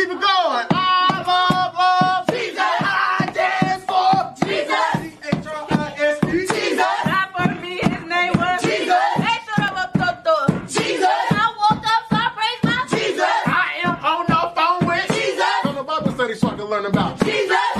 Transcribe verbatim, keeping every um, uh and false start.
keep it going. I love, love Jesus. I dance for Jesus. C H R I S E. Jesus. Not for me, his name was Jesus. Jesus. I woke up, so I praise my Jesus. I am on the phone with Jesus. From the Bible study so I can learn about Jesus.